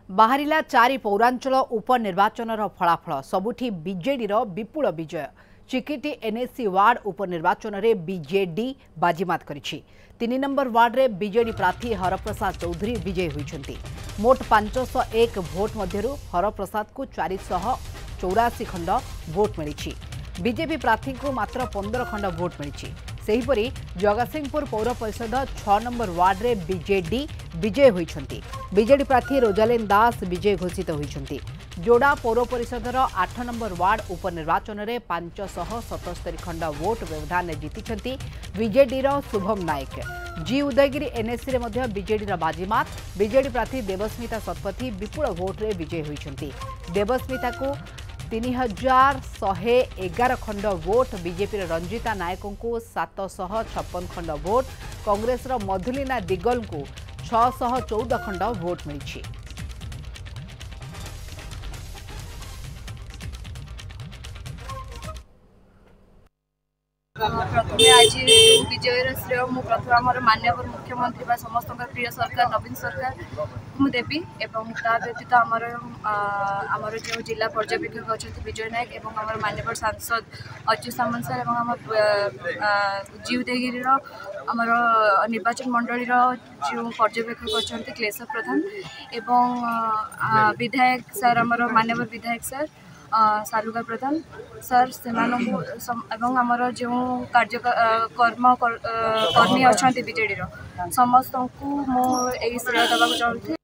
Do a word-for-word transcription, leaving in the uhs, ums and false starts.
बाहरिला चारि पौरांचल उपनिर्वाचन फलाफल सबुठी बीजेडी विपुल विजय। चिकिटी एनएससी वार्ड उपनिर्वाचन में बीजेडी बाजीमात करिछि। तीन नंबर वार्ड रे बीजेडी प्रार्थी हरप्रसाद चौधरी विजयी होइछन्ति। मोट पांच सौ एक भोट मध्यरु हरप्रसाद को चार सौ चौरासी खंड भोट मिली। बीजेपी प्रार्थी को मात्र पंद्रह खंड भोट मिली। सेहीपरि जगतसिंहपुर पौर परिषद छह नंबर वार्ड रे बीजेडी विजय होइछन्ति। बीजेडी प्रार्थी रोजालिन दास विजय घोषित होइछन्ति। जोड़ा पौर परिषदर आठ नंबर वार्ड उपनिर्वाचन में पांच सौ सतस्तरी खंड भोट व्यवधान जीति BJD Subham Nayak. G Udayagiri NSC रे बीजेडी बाजीमात। बीजेडी प्रार्थी देवस्मिता शतपथी विपुल भोट रे विजय होइछन्ति। देवस्मिता को तीन हजार शहे एगार खंड भोट, बीजेपी रंजिता नायक को सात सौ छप्पन खंड भोट, कांग्रेस मधुलिना दिगल को छह सौ चौदह खंड भोट मिली। प्रथम आज विजयर श्रेय मु प्रथम आम माननीय मुख्यमंत्री समस्त प्रिय सरकार नवीन सरकार मुझे एवं ता व्यतीत आमर आमर जो जिला पर्यवेक्षक अच्छा विजय नायक और आम माननीय सांसद अच्युत सामंत सर और जी उदयगिरी आमर निर्वाचन मंडल जो पर्यवेक्षक अच्छा क्लेश प्रधान एवं विधायक सर आमर माननीय विधायक सर सालुका प्रधान सर से आमर जो कार्य कर्म कर्मी अच्छा बीजेडी समस्त को मुझे श्रेय देवाक चाहूँगी।